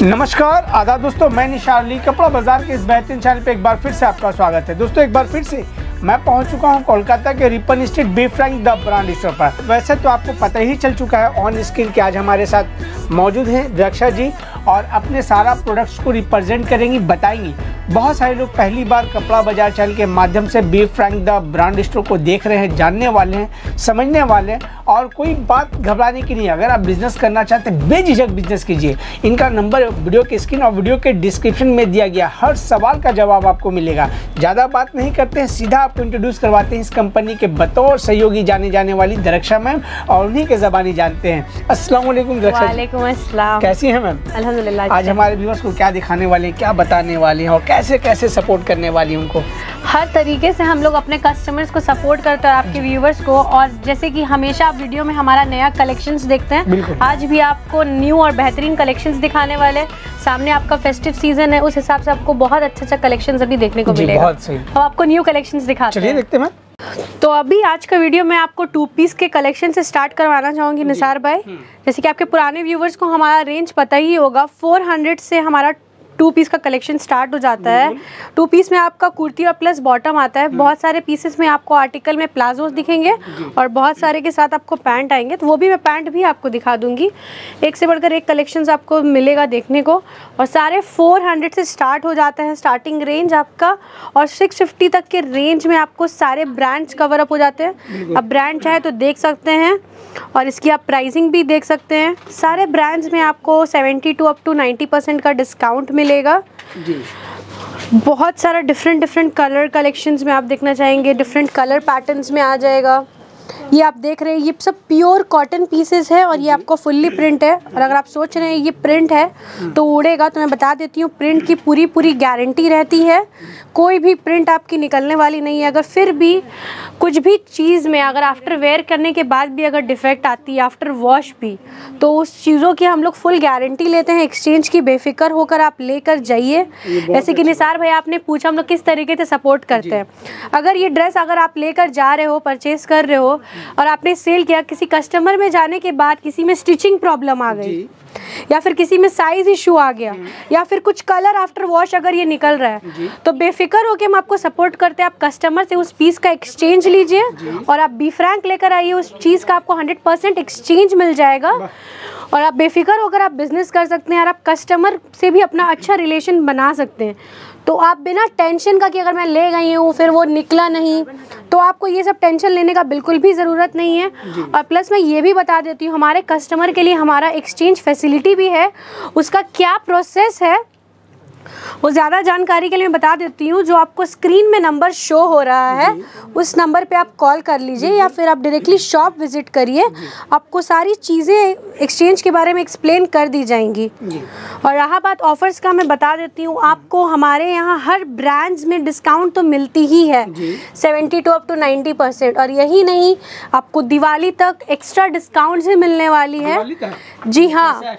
नमस्कार आदाब दोस्तों, मैं निशार अली कपड़ा बाजार के इस बेहतरीन चैनल पे एक बार फिर से आपका स्वागत है। दोस्तों एक बार फिर से मैं पहुंच चुका हूं कोलकाता के Ripon street be Frank the brand store पर। वैसे तो आपको पता ही चल चुका है ऑन स्क्रीन कि आज हमारे साथ मौजूद हैं रक्षा जी और अपने सारा प्रोडक्ट्स को रिप्रेजेंट करेंगी, बताएंगी। बहुत सारे लोग पहली बार कपड़ा बाजार चैनल के माध्यम से be Frank the brand store को देख रहे हैं, जानने वाले हैं, समझने वाले हैं। और कोई बात घबराने की नहीं, अगर आप बिजनेस करना चाहते हैं बेझिझक बिजनेस कीजिए। इनका नंबर वीडियो के स्क्रीन और वीडियो के डिस्क्रिप्शन में दिया गया, हर सवाल का जवाब आपको मिलेगा। ज़्यादा बात नहीं करते हैं, सीधा आपको इंट्रोड्यूस करवाते हैं इस कंपनी के बतौर सहयोगी जाने जाने वाली दरक्षा मैम, और उन्हीं के ज़बानी जानते हैं। अस्सलाम वालेकुम दरक्षा। वालेकुम अस्सलाम। कैसी हैं मैम? अल्हम्दुलिल्लाह। आज हमारे व्यूअर्स को क्या दिखाने वाले हैं, क्या बताने वाले हैं और कैसे कैसे सपोर्ट करने वाली हैं उनको? हर तरीके से हम लोग अपने कस्टमर्स को सपोर्ट करते हैं, आपके व्यूवर्स को। और जैसे कि हमेशा आप वीडियो में हमारा नया कलेक्शंस देखते हैं, आज भी आपको न्यू और बेहतरीन कलेक्शंस दिखाने वाले हैं। सामने आपका फेस्टिव सीजन है, उस हिसाब से आपको बहुत अच्छा कलेक्शंस अभी देखने को मिलेगा। बहुत सही। तो आपको न्यू कलेक्शंस दिखाते हैं, चलिए देखते हैं। तो अभी आज का वीडियो मैं आपको 2 पीस के कलेक्शन से स्टार्ट करवाना चाहूँगी निसार भाई। जैसे कि आपके पुराने व्यूवर्स को हमारा रेंज पता ही होगा, 400 से हमारा 2 पीस का कलेक्शन स्टार्ट हो जाता है। 2 पीस में आपका कुर्ती और प्लस बॉटम आता है। बहुत सारे पीसेस में आपको आर्टिकल में प्लाजोस दिखेंगे और बहुत सारे के साथ आपको पैंट आएंगे, तो वो भी मैं पैंट भी आपको दिखा दूंगी। एक से बढ़कर एक कलेक्शंस आपको मिलेगा देखने को। और सारे 400 से स्टार्ट हो जाता है स्टार्टिंग रेंज आपका, और 650 तक के रेंज में आपको सारे ब्रांड्स कवर अप हो जाते हैं। अब ब्रांड चाहे तो देख सकते हैं और इसकी आप प्राइसिंग भी देख सकते हैं। सारे ब्रांड्स में आपको 70 to up to 90% का डिस्काउंट मिलेगा जी। बहुत सारा डिफरेंट कलर कलेक्शंस में आप देखना चाहेंगे, डिफरेंट कलर पैटर्न्स में आ जाएगा। ये आप देख रहे हैं, ये सब प्योर कॉटन पीसेस है और ये आपको फुल्ली प्रिंट है। और अगर आप सोच रहे हैं ये प्रिंट है तो उड़ेगा, तो मैं बता देती हूँ प्रिंट की पूरी गारंटी रहती है। कोई भी प्रिंट आपकी निकलने वाली नहीं है। अगर फिर भी कुछ भी चीज़ में अगर आफ्टर वेयर करने के बाद भी अगर डिफेक्ट आती है आफ्टर वॉश भी, तो उस चीज़ों की हम लोग फुल गारंटी लेते हैं। एक्सचेंज की बेफिक्र होकर आप लेकर जाइए। जैसे कि निसार भाई आपने पूछा हम लोग किस तरीके से सपोर्ट करते हैं। अगर ये ड्रेस अगर आप लेकर जा रहे हो, परचेज कर रहे हो और आपने सेल किया, किसी कस्टमर में जाने के बाद किसी में स्टिचिंग प्रॉब्लम आ गई या फिर किसी में साइज इशू आ गया या फिर कुछ कलर आफ्टर वॉश अगर ये निकल रहा है, तो बेफिक्र होके हम आपको सपोर्ट करते हैं। आप कस्टमर से उस पीस का एक्सचेंज लीजिए और आप बी फ्रैंक लेकर आइए, उस चीज़ का आपको 100% एक्सचेंज मिल जाएगा और आप बेफिक्र होकर आप बिजनेस कर सकते हैं और आप कस्टमर से भी अपना अच्छा रिलेशन बना सकते हैं। तो आप बिना टेंशन का कि अगर मैं ले गई हूँ फिर वो निकला नहीं, तो आपको ये सब टेंशन लेने का बिल्कुल भी ज़रूरत नहीं है। और प्लस मैं ये भी बता देती हूँ, हमारे कस्टमर के लिए हमारा एक्सचेंज फैसिलिटी भी है। उसका क्या प्रोसेस है वो ज़्यादा जानकारी के लिए मैं बता देती हूँ। जो आपको स्क्रीन में नंबर शो हो रहा है उस नंबर पे आप कॉल कर लीजिए या फिर आप डायरेक्टली शॉप विजिट करिए, आपको सारी चीज़ें एक्सचेंज के बारे में एक्सप्लेन कर दी जाएंगी। और रहा बात ऑफर्स का, मैं बता देती हूँ आपको हमारे यहाँ हर ब्रांड्स में डिस्काउंट तो मिलती ही है 70 to up to 90%। और यही नहीं, आपको दिवाली तक एक्स्ट्रा डिस्काउंट भी मिलने वाली है। जी हाँ,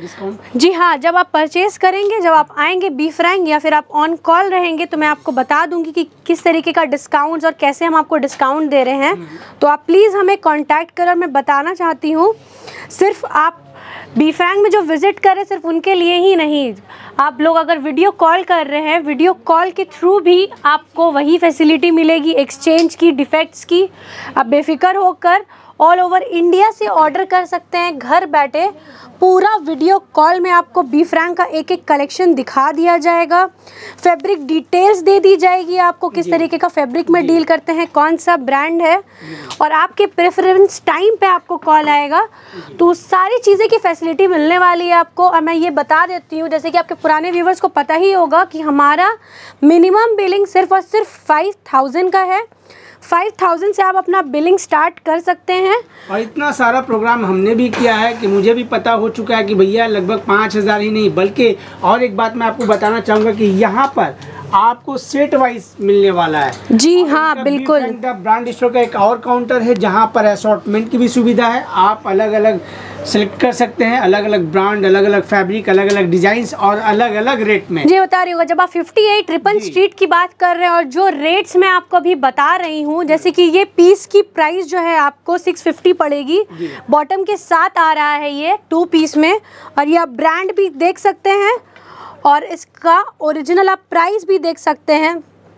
जी हाँ, जब आप परचेज करेंगे, जब आप आएंगे बी फ्रैंक या फिर आप ऑन कॉल रहेंगे, तो मैं आपको बता दूंगी कि किस तरीके का डिस्काउंट्स और कैसे हम आपको डिस्काउंट दे रहे हैं। तो आप प्लीज़ हमें कांटेक्ट करें। मैं बताना चाहती हूँ सिर्फ आप बी फ्रैंक में जो विजिट करें सिर्फ उनके लिए ही नहीं, आप लोग अगर वीडियो कॉल कर रहे हैं, वीडियो कॉल के थ्रू भी आपको वही फैसिलिटी मिलेगी एक्सचेंज की, डिफेक्ट्स की। आप बेफिक्र होकर ऑल ओवर इंडिया से ऑर्डर कर सकते हैं घर बैठे। पूरा वीडियो कॉल में आपको बी फ्रैंक का एक एक कलेक्शन दिखा दिया जाएगा, फैब्रिक डिटेल्स दे दी जाएगी आपको, किस तरीके का फैब्रिक में डील करते हैं, कौन सा ब्रांड है, और आपके प्रेफरेंस टाइम पे आपको कॉल आएगा। तो सारी चीज़ें की फैसिलिटी मिलने वाली है आपको। और मैं ये बता देती हूँ, जैसे कि आपके पुराने व्यूवर्स को पता ही होगा कि हमारा मिनिमम बिलिंग सिर्फ और सिर्फ 5000 का है। 5000 से आप अपना बिलिंग स्टार्ट कर सकते हैं। और इतना सारा प्रोग्राम हमने भी किया है कि मुझे भी पता हो चुका है कि भैया लगभग 5000 ही नहीं, बल्कि और एक बात मैं आपको बताना चाहूँगा कि यहाँ पर आपको सेट वाइज मिलने वाला है। जी हाँ, बिल्कुल। ब्रांड स्टोर का एक और काउंटर है जहाँ पर असॉर्टमेंट की भी सुविधा है। आप अलग अलग सिलेक्ट कर सकते हैं, अलग अलग ब्रांड, अलग अलग फैब्रिक, अलग अलग डिजाइन और अलग अलग रेट में। जी बता रही होगा, जब आप 58 रिपन स्ट्रीट की बात कर रहे हैं और जो रेट्स मैं आपको अभी बता रही हूँ, जैसे कि ये पीस की प्राइस जो है आपको 650 पड़ेगी, बॉटम के साथ आ रहा है ये 2 पीस में, और ये आप ब्रांड भी देख सकते हैं और इसका ओरिजिनल आप प्राइस भी देख सकते हैं,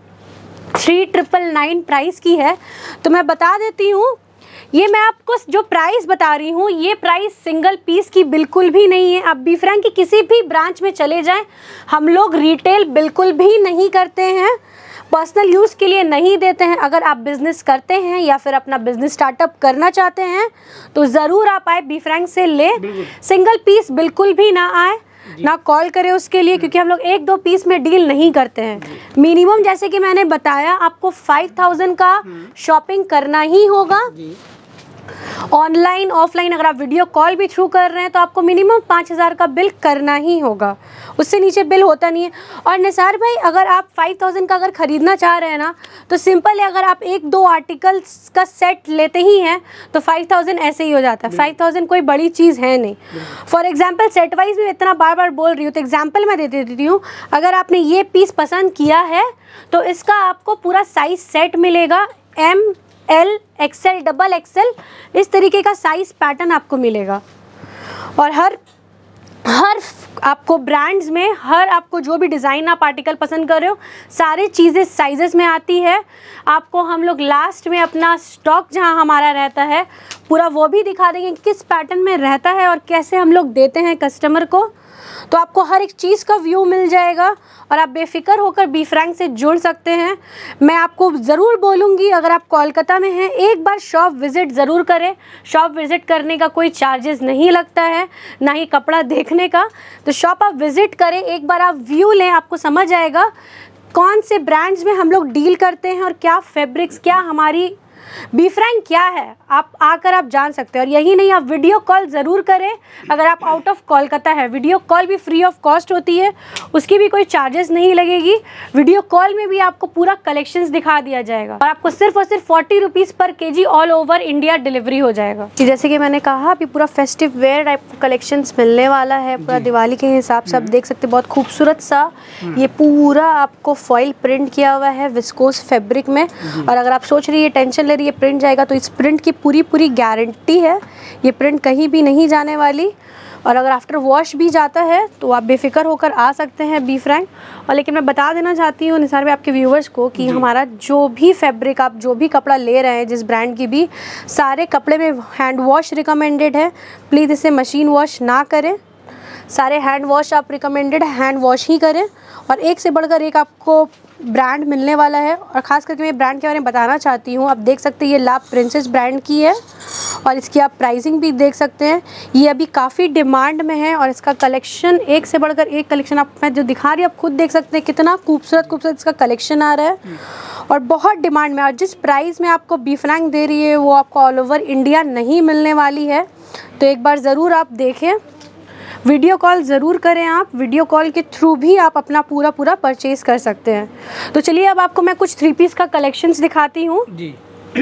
3999 प्राइस की है। तो मैं बता देती हूँ, ये मैं आपको जो प्राइस बता रही हूँ, ये प्राइस सिंगल पीस की बिल्कुल भी नहीं है। आप बी फ्रैंक की किसी भी ब्रांच में चले जाएं, हम लोग रिटेल बिल्कुल भी नहीं करते हैं, पर्सनल यूज़ के लिए नहीं देते हैं। अगर आप बिज़नेस करते हैं या फिर अपना बिज़नेस स्टार्टअप करना चाहते हैं तो ज़रूर आप आए, बी फ्रैंक से ले, सिंगल पीस बिल्कुल भी ना आए, ना कॉल करें उसके लिए, क्योंकि हम लोग 1-2 पीस में डील नहीं करते हैं। मिनिमम जैसे कि मैंने बताया आपको 5000 का शॉपिंग करना ही होगा। ऑनलाइन ऑफलाइन अगर आप वीडियो कॉल भी थ्रू कर रहे हैं तो आपको मिनिमम 5000 का बिल करना ही होगा, उससे नीचे बिल होता नहीं है। और निसार भाई, अगर आप 5000 का अगर ख़रीदना चाह रहे हैं ना, तो सिंपल है, अगर आप 1-2 आर्टिकल्स का सेट लेते ही हैं तो 5000 ऐसे ही हो जाता है। 5000 कोई बड़ी चीज़ है नहीं। फॉर एग्जाम्पल सेट वाइज भी इतना बार बार बोल रही हूँ तो एग्जाम्पल मैं दे देती हूँ। अगर आपने ये पीस पसंद किया है तो इसका आपको पूरा साइज सेट मिलेगा, ML, XL, XXL, इस तरीके का साइज पैटर्न आपको मिलेगा। और हर आपको ब्रांड्स में हर आपको जो भी डिज़ाइन आप आर्टिकल पसंद कर रहे हो, सारे चीज़ें साइजेस में आती है। आपको हम लोग लास्ट में अपना स्टॉक जहां हमारा रहता है पूरा वो भी दिखा देंगे कि किस पैटर्न में रहता है और कैसे हम लोग देते हैं कस्टमर को, तो आपको हर एक चीज़ का व्यू मिल जाएगा और आप बेफिक्र होकर बी फ्रैंक से जुड़ सकते हैं। मैं आपको ज़रूर बोलूँगी, अगर आप कोलकाता में हैं, एक बार शॉप विज़िट ज़रूर करें। शॉप विज़िट करने का कोई चार्जेस नहीं लगता है, ना ही कपड़ा देखने का। तो शॉप आप विज़िट करें, एक बार आप व्यू लें, आपको समझ आएगा कौन से ब्रांड्स में हम लोग डील करते हैं और क्या फैब्रिक्स, क्या हमारी बी फ्रैंक क्या है, आप आकर आप जान सकते हैं। और यही नहीं, आप वीडियो कॉल ज़रूर करें। अगर आप आउट ऑफ कोलकाता है, वीडियो कॉल भी फ्री ऑफ कॉस्ट होती है, उसकी भी कोई चार्जेस नहीं लगेगी। वीडियो कॉल में भी आपको पूरा कलेक्शंस दिखा दिया जाएगा और आपको सिर्फ और सिर्फ 40 रुपीज़ पर KG all over India delivery हो जाएगा। जैसे कि मैंने कहा, अभी पूरा फेस्टिव वेयर टाइप कलेक्शंस मिलने वाला है, पूरा दिवाली के हिसाब से आप देख सकते हैं। बहुत खूबसूरत सा ये पूरा आपको फॉइल प्रिंट किया हुआ है विस्कोस फैब्रिक में। और अगर आप सोच रही है, टेंशन ले रही है प्रिंट जाएगा, तो इस प्रिंट की पूरी गारंटी है, ये प्रिंट कहीं भी नहीं जाने वाली। और अगर आफ्टर वॉश भी जाता है तो आप बेफिक्र होकर आ सकते हैं बी फ्रैंक। और लेकिन मैं बता देना चाहती हूँ निसार भाई आपके व्यूवर्स को कि हमारा जो भी फैब्रिक, आप जो भी कपड़ा ले रहे हैं जिस ब्रांड की भी, सारे कपड़े में हैंड वॉश रिकमेंडेड है। प्लीज़ इसे मशीन वॉश ना करें, सारे हैंड वॉश आप रिकमेंडेड हैंड वॉश ही करें। और एक से बढ़कर एक आपको ब्रांड मिलने वाला है। और ख़ास करके मैं ब्रांड के बारे में बताना चाहती हूँ, आप देख सकते हैं ये लाभ प्रिंसेस ब्रांड की है और इसकी आप प्राइसिंग भी देख सकते हैं। ये अभी काफ़ी डिमांड में है और इसका कलेक्शन एक से बढ़कर एक कलेक्शन आप, मैं जो दिखा रही हूँ आप खुद देख सकते हैं कितना खूबसूरत इसका कलेक्शन आ रहा है और बहुत डिमांड में। और जिस प्राइस में आपको बी फ्रैंक दे रही है वो आपको ऑल ओवर इंडिया नहीं मिलने वाली है। तो एक बार ज़रूर आप देखें, वीडियो कॉल ज़रूर करें। आप वीडियो कॉल के थ्रू भी आप अपना पूरा परचेज़ कर सकते हैं। तो चलिए अब आपको मैं कुछ 3 पीस का कलेक्शंस दिखाती हूँ जी।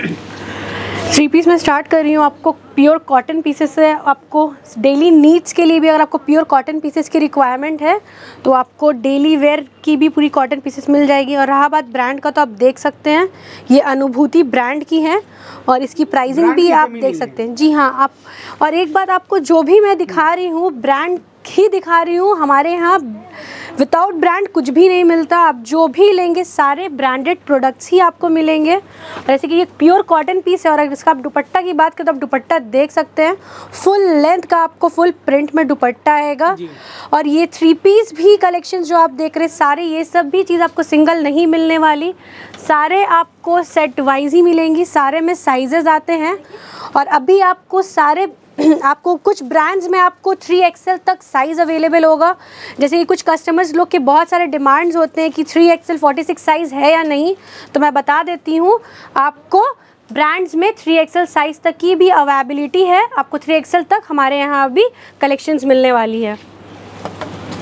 3 पीस में स्टार्ट कर रही हूँ। आपको प्योर कॉटन पीसेस है, आपको डेली नीड्स के लिए भी अगर आपको प्योर कॉटन पीसेस की रिक्वायरमेंट है तो आपको डेली वेयर की भी पूरी कॉटन पीसेस मिल जाएगी। और रहा बात ब्रांड का, तो आप देख सकते हैं ये अनुभूति ब्रांड की है और इसकी प्राइसिंग भी आप देख सकते हैं। जी हाँ, आप, और एक बात आपको जो भी मैं दिखा रही हूँ ब्रांड ही दिखा रही हूँ। हमारे यहाँ विदाउट ब्रांड कुछ भी नहीं मिलता। आप जो भी लेंगे सारे ब्रांडेड प्रोडक्ट्स ही आपको मिलेंगे। जैसे कि ये प्योर कॉटन पीस है और अगर इसका आप दुपट्टा की बात करें तो आप दुपट्टा देख सकते हैं, फुल लेंथ का आपको फुल प्रिंट में दुपट्टा आएगा। और ये 3 पीस भी कलेक्शन जो आप देख रहे हैं सारे, ये सब भी चीज़ आपको सिंगल नहीं मिलने वाली, सारे आपको सेट वाइज ही मिलेंगी। सारे में साइजेस आते हैं और अभी आपको सारे आपको कुछ ब्रांड्स में आपको 3XL तक साइज़ अवेलेबल होगा। जैसे कि कुछ कस्टमर्स लोग के बहुत सारे डिमांड्स होते हैं कि 3XL 46 साइज़ है या नहीं, तो मैं बता देती हूँ आपको ब्रांड्स में 3XL साइज़ तक की भी अवेलेबिलिटी है। आपको 3XL तक हमारे यहाँ भी कलेक्शंस मिलने वाली है।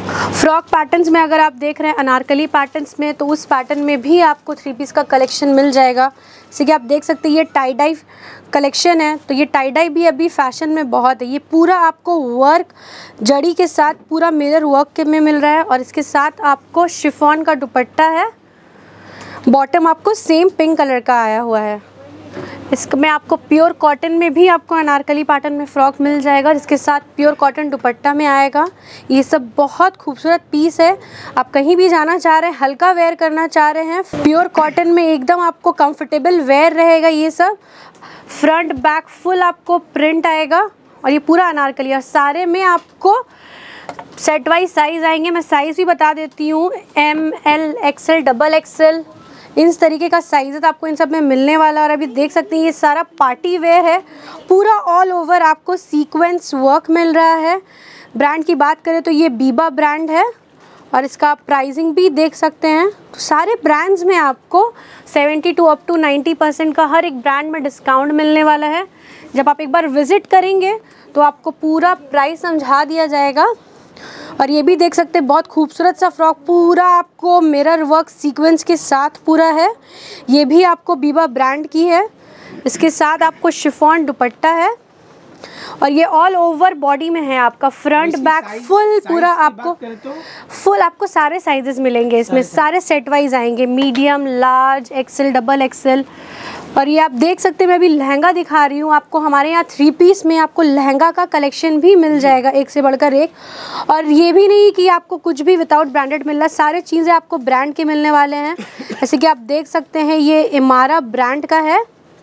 फ्रॉक पैटर्न्स में अगर आप देख रहे हैं अनारकली पैटर्न्स में, तो उस पैटर्न में भी आपको 3 पीस का कलेक्शन मिल जाएगा। जैसे कि आप देख सकते हैं ये टाई डाई कलेक्शन है, तो ये टाई डाई भी अभी फैशन में बहुत है। ये पूरा आपको वर्क जड़ी के साथ पूरा मिरर वर्क के में मिल रहा है, और इसके साथ आपको शिफॉन का दुपट्टा है। बॉटम आपको सेम पिंक कलर का आया हुआ है। इसमें आपको प्योर कॉटन में भी आपको अनारकली पैटर्न में फ़्रॉक मिल जाएगा, जिसके साथ प्योर कॉटन दुपट्टा में आएगा। ये सब बहुत खूबसूरत पीस है। आप कहीं भी जाना चाह रहे हैं, हल्का वेयर करना चाह रहे हैं, प्योर कॉटन में एकदम आपको कंफर्टेबल वेयर रहेगा। ये सब फ्रंट बैक फुल आपको प्रिंट आएगा, और ये पूरा अनारकली, और सारे में आपको सेट वाइज साइज़ आएंगे। मैं साइज़ भी बता देती हूँ, ML, XL, XXL, इस तरीके का साइज़ आपको इन सब में मिलने वाला। और अभी देख सकते हैं ये सारा पार्टी वेयर है, पूरा ऑल ओवर आपको सीक्वेंस वर्क मिल रहा है। ब्रांड की बात करें तो ये बीबा ब्रांड है, और इसका प्राइसिंग भी देख सकते हैं। तो सारे ब्रांड्स में आपको 70 to up to 90% का हर एक ब्रांड में डिस्काउंट मिलने वाला है। जब आप एक बार विज़िट करेंगे तो आपको पूरा प्राइस समझा दिया जाएगा। और ये भी देख सकते हैं बहुत खूबसूरत सा फ्रॉक, पूरा आपको मिरर वर्क सीक्वेंस के साथ पूरा है। ये भी आपको बीबा ब्रांड की है। इसके साथ आपको शिफॉन दुपट्टा है, और ये ऑल ओवर बॉडी में है आपका फ्रंट बैक फुल पूरा आपको फुल आपको सारे साइजेस मिलेंगे इसमें। सारे सेट वाइज आएंगे, मीडियम, लार्ज, XL, XXL। और ये आप देख सकते हैं, मैं अभी लहंगा दिखा रही हूँ आपको। हमारे यहाँ 3 पीस में आपको लहंगा का कलेक्शन भी मिल जाएगा, एक से बढ़कर एक। और ये भी नहीं कि आपको कुछ भी विदाउट ब्रांडेड मिल रहा है, सारे चीज़ें आपको ब्रांड के मिलने वाले हैं। जैसे कि आप देख सकते हैं ये इमारा ब्रांड का है।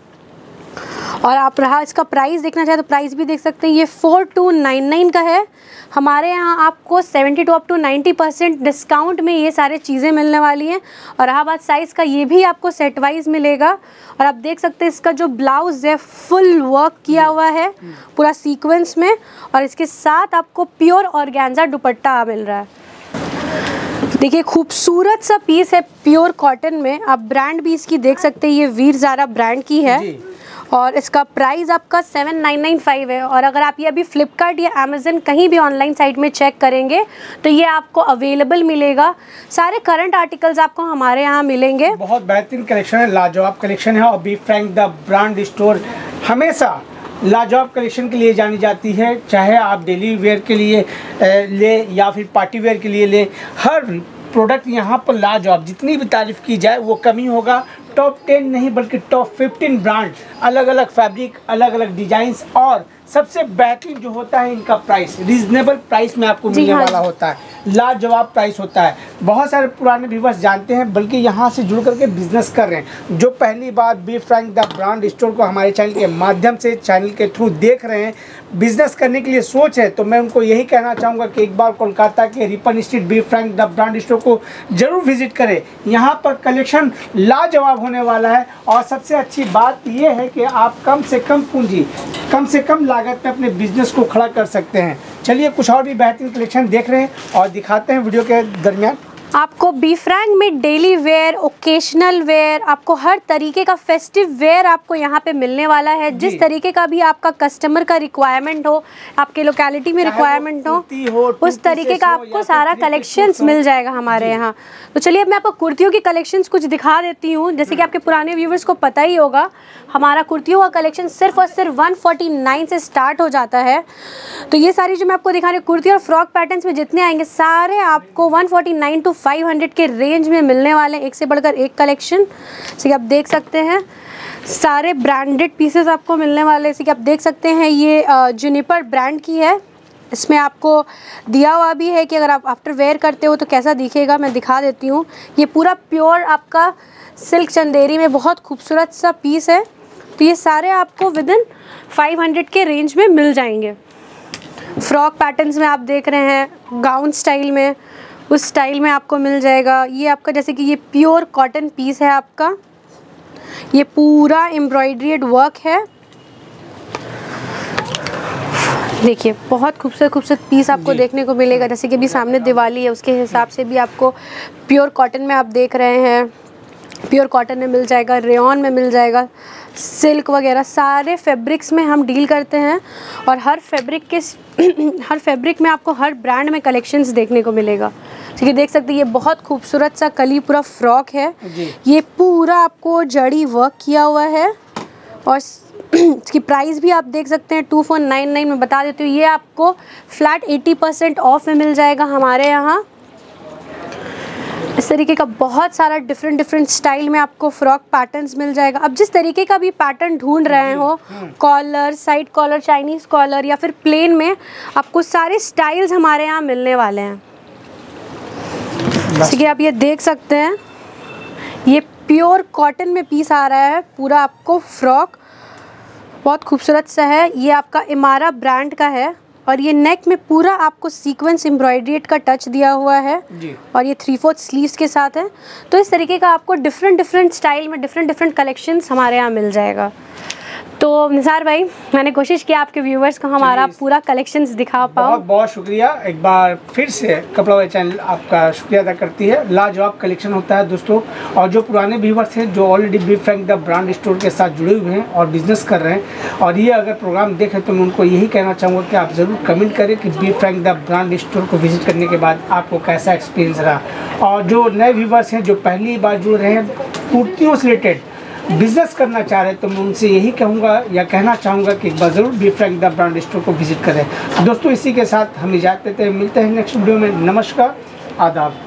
और आप रहा इसका प्राइस देखना चाहे तो प्राइस भी देख सकते हैं, ये 4299 का है। हमारे यहाँ आपको 70 to up to 90% डिस्काउंट में ये सारे चीज़ें मिलने वाली हैं। और रहा बात साइज़ का, ये भी आपको सेट वाइज मिलेगा। और आप देख सकते हैं इसका जो ब्लाउज़ है फुल वर्क किया हुआ है पूरा सीक्वेंस में, और इसके साथ आपको प्योर ऑर्गेन्जा दुपट्टा मिल रहा है। देखिए खूबसूरत सा पीस है प्योर कॉटन में। आप ब्रांड भी इसकी देख सकते हैं, ये वीर ज़ारा ब्रांड की है, और इसका प्राइस आपका 7995 है। और अगर आप ये अभी फ्लिपकार्ट या अमेज़न कहीं भी ऑनलाइन साइट में चेक करेंगे तो ये आपको अवेलेबल मिलेगा। सारे करंट आर्टिकल्स आपको हमारे यहाँ मिलेंगे। बहुत बेहतरीन कलेक्शन है, लाजवाब कलेक्शन है। और be Frank the brand store हमेशा लाजवाब कलेक्शन के लिए जानी जाती है। चाहे आप डेली वेयर के लिए ले या फिर पार्टी वेयर के लिए ले, हर प्रोडक्ट यहाँ पर लाजवाब। जितनी भी तारीफ़ की जाए वो कमी होगा। टॉप 10 नहीं बल्कि टॉप 15 ब्रांड, अलग अलग फैब्रिक, अलग अलग डिजाइंस, और सबसे बेहतरीन जो होता है इनका प्राइस, रीजनेबल प्राइस में आपको मिलने वाला होता है। लाजवाब प्राइस होता है। बहुत सारे पुराने व्यूअर्स जानते हैं, बल्कि यहाँ से जुड़ करके बिजनेस कर रहे हैं। जो पहली बार be Frank the brand store को हमारे चैनल के माध्यम से, चैनल के थ्रू देख रहे हैं, बिजनेस करने के लिए सोच है, तो मैं उनको यही कहना चाहूँगा कि एक बार कोलकाता के Ripon street be Frank the brand store को जरूर विजिट करें। यहाँ पर कलेक्शन लाजवाब होने वाला है। और सबसे अच्छी बात यह है कि आप कम से कम पूंजी, कम से कम लागत में अपने बिजनेस को खड़ा कर सकते हैं। चलिए कुछ और भी बेहतरीन कलेक्शन देख रहे हैं और दिखाते हैं वीडियो के दरमियान। आपको बी फ्रैंक में डेली वेयर, ओकेशनल वेयर, आपको हर तरीके का फेस्टिव वेयर आपको यहाँ पे मिलने वाला है। जिस तरीके का भी आपका कस्टमर का रिक्वायरमेंट हो, आपके लोकेलिटी में रिक्वायरमेंट हो, उस तरीके का आपको सारा कलेक्शंस मिल जाएगा हमारे यहाँ। तो चलिए अब मैं आपको कुर्तियों की कलेक्शंस कुछ दिखा देती हूँ। जैसे कि आपके पुराने व्यूवर्स को पता ही होगा, हमारा कुर्तियों का कलेक्शन सिर्फ और सिर्फ 149 से स्टार्ट हो जाता है। तो ये सारी जो मैं आपको दिखा रही हूँ कुर्ती और फ्रॉक पैटर्न्स में जितने आएंगे, सारे आपको 149 to 500 के रेंज में मिलने वाले, एक से बढ़कर एक कलेक्शन। जैसे कि आप देख सकते हैं सारे ब्रांडेड पीसेस आपको मिलने वाले। जैसे कि आप देख सकते हैं ये जुनिपर ब्रांड की है। इसमें आपको दिया हुआ भी है कि अगर आप आफ्टर वेयर करते हो तो कैसा दिखेगा, मैं दिखा देती हूँ। ये पूरा प्योर आपका सिल्क चंदेरी में बहुत खूबसूरत सा पीस है। तो ये सारे आपको विदिन 500 के रेंज में मिल जाएंगे। फ्रॉक पैटर्न्स में आप देख रहे हैं गाउन स्टाइल में, उस स्टाइल में आपको मिल जाएगा। ये आपका जैसे कि ये प्योर कॉटन पीस है आपका, ये पूरा एम्ब्रॉयडरीड वर्क है। देखिए बहुत खूबसूरत खूबसूरत पीस आपको देखने को मिलेगा। जैसे कि अभी सामने दिवाली है, उसके हिसाब से भी आपको प्योर कॉटन में आप देख रहे हैं। प्योर कॉटन में मिल जाएगा, रेयॉन में मिल जाएगा, सिल्क वगैरह सारे फैब्रिक्स में हम डील करते हैं। और हर फैब्रिक में आपको हर ब्रांड में कलेक्शंस देखने को मिलेगा। ठीक है, देख सकते हैं ये बहुत खूबसूरत सा कली पूरा फ्रॉक है। ये पूरा आपको जड़ी वर्क किया हुआ है और इसकी प्राइस भी आप देख सकते हैं 2499 में बता देती हूँ। ये आपको फ्लैट 80% ऑफ में मिल जाएगा हमारे यहाँ। इस तरीके का बहुत सारा डिफरेंट स्टाइल में आपको फ्रॉक पैटर्न्स मिल जाएगा। अब जिस तरीके का भी पैटर्न ढूंढ रहे हो, collar, side collar, Chinese collar या फिर प्लेन में, आपको सारे स्टाइल्स हमारे यहाँ मिलने वाले हैं। जैसे कि आप ये देख सकते हैं, ये प्योर कॉटन में पीस आ रहा है पूरा आपको फ्रॉक, बहुत खूबसूरत सा है। ये आपका इमारा ब्रांड का है और ये नेक में पूरा आपको सीक्वेंस एम्ब्रॉयडरी का टच दिया हुआ है जी। और ये 3/4 स्लीव्स के साथ है। तो इस तरीके का आपको डिफरेंट स्टाइल में डिफरेंट कलेक्शंस हमारे यहाँ मिल जाएगा। तो निसार भाई, मैंने कोशिश की आपके व्यूवर्स को हमारा पूरा कलेक्शंस दिखा पाओ। बहुत बहुत शुक्रिया। एक बार फिर से कपड़ा बाज़ार चैनल आपका शुक्रिया अदा करती है। लाजवाब कलेक्शन होता है दोस्तों। और जो पुराने व्यूवर्स हैं जो already B Frank the brand store के साथ जुड़े हुए हैं और बिजनेस कर रहे हैं और ये अगर प्रोग्राम देखें तो मैं उनको यही कहना चाहूँगा कि आप ज़रूर कमेंट करें कि B Frank the brand store को विजिट करने के बाद आपको कैसा एक्सपीरियंस रहा। और जो नए व्यूवर्स हैं जो पहली बार जुड़ रहे हैं, कुर्तियों से रिलेटेड बिजनेस करना चाह रहे हैं, तो मैं उनसे यही कहूँगा या कहना चाहूँगा कि एक बार ज़रूर B Frank the brand store को विजिट करें। दोस्तों इसी के साथ हम इजाज़त देते हैं, मिलते हैं नेक्स्ट वीडियो में। नमस्कार, आदाब।